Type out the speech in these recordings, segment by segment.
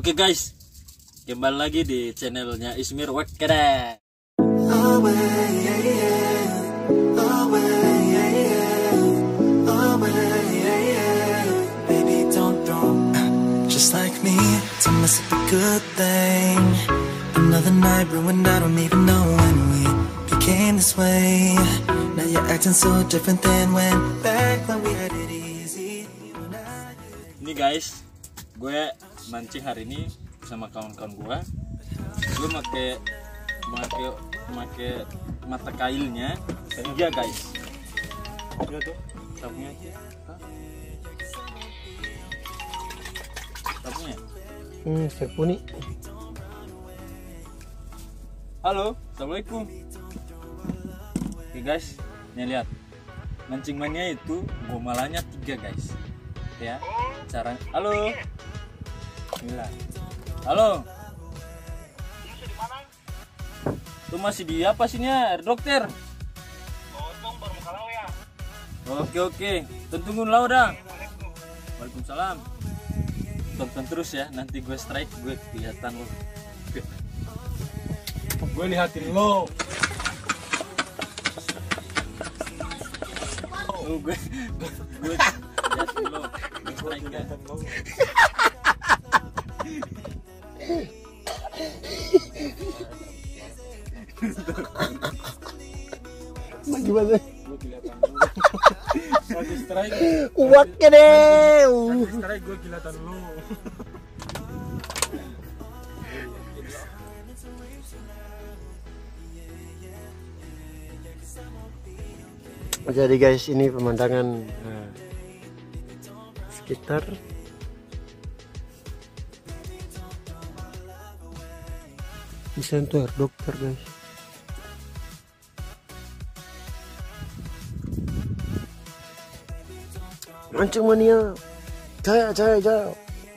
Oke guys, kembali lagi di channelnya Ismir Wakada. Baby, don't just like me to mess up a good thing. Another night ruined, I don't even know when we became this way. Now you're acting so different than back when we had it easy. Ini guys, gue mancing hari ini sama kawan-kawan gue. Gue make mata kailnya senja guys. Lihat tuh, sabunnya. Sabunnya. Sepuni. Halo, assalamualaikum. Oke guys, nih lihat. Mancingannya itu gomalannya 3 guys. Ya, cara. Halo. Gila. Halo. Lu masih di apa sihnya, dokter? Oke. Tungguin lau dah. Waalaikumsalam. Tonton terus ya, nanti gue strike, gue kelihatan lo. Gue lihatin lo. Oh, gue lihatin lo. Gue strike ya. Gimana? Gue kelihatan lo. Lagi strike. Kuat ke deh. Lagi strike gue kelihatan lo. Jadi guys, ini pemandangan sekitar bisa itu air dokter guys. Mancing mania, jaya.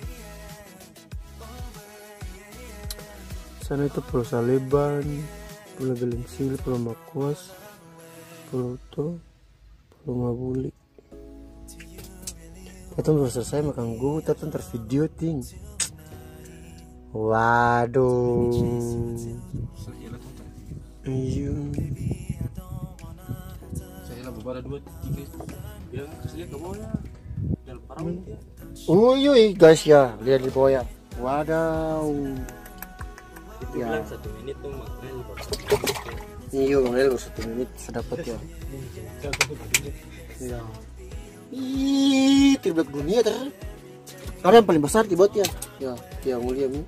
Sana itu Pulau Saleban, Pulau Belensil, Pulau Makuas, Pulau To, Pulau Mabuli. Kita belum selesai makan gue, tapi ntar video ting. Waduh. Iya. Saya lah beberapa 2-3 bilang kasih lihat ke bawah ya. Dalam parang. Uyuy guys ya, lihat di bawah ya. Wadaw. Itu Ya. bilang 1 menit tuh makanya. Iya, baru 1 menit sedapat ya. Iya. Ih, terberat dunia ter. Karena yang paling besar di bot ya. Ya, yang mulia nih.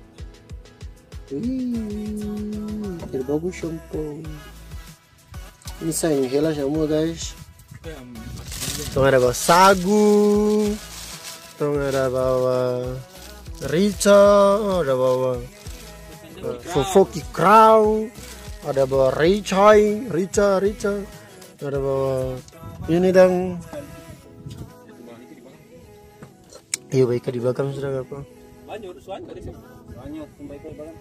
Terbagus shampoo. Ini saya hela semua guys. Tuh ada bawa sagu. Tuh ada bawa rica, ada bawa fofoki crow. Ada bawa rica, ada bawa ini dong. Iya baik di belakang sudah apa? Banyak tadi sih. Banyak baik di belakang.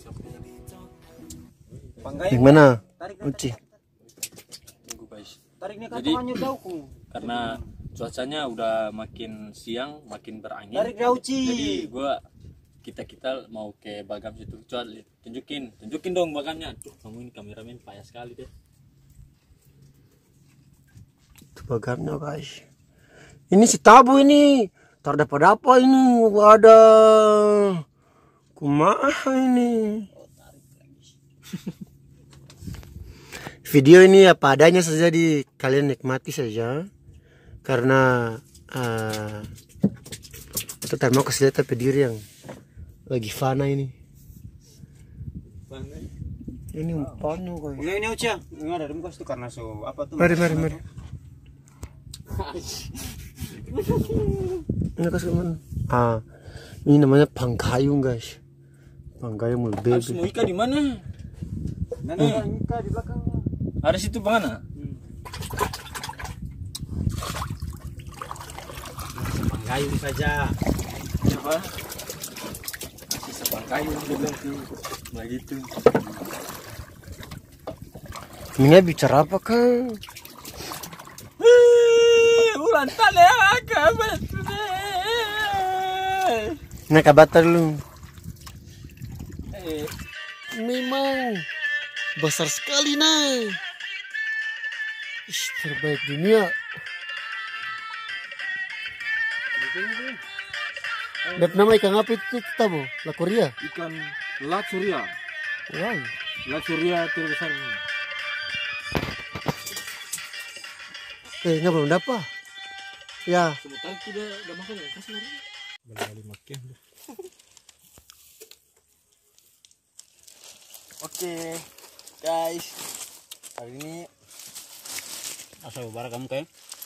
Yang mana? Uci. Tunggu guys. Tariknya Jadi, katanya jauhku. Karena cuacanya udah makin siang, makin berangin. Tarik Rauci. Jadi kita mau ke Bagam situ. Coba tunjukin dong Bagamnya. Tuh, kamu ini kameramen payah sekali deh. Itu bagamnya guys. Ini si tabu ini. Terdapat apa ini? Ada kumaha ini? Video ini apa adanya saja, di kalian nikmati saja. Karena itu mau kasih lihat diri yang lagi fana ini. Ini umpannya guys. Ini Uci. Ini ada rumah itu karena so apa tuh? Mari. Ini kasih mana? Ini namanya pangkayung guys. Pangkayung lebih. Harus mau ikan di mana? Nana ikan di belakang. Ada situ mana? Pangkayung saja. Coba. Kasih sepangkayung dia bilang tuh. Begitu. Ini bicara apa kan? Ulan tale agak. Nakabata lu. Memang besar sekali, Nay. Ih, terbaik dunia. Beb, nama ikan apa itu tahu? La Korea. Ikan lat surya. Wow. Lat surya terbesar. Kayaknya belum dapat. Ya. Sebentar itu udah makan ya, kasih lagi. Balik makin. Oke, guys. Hari ini Asal bara kamu kayak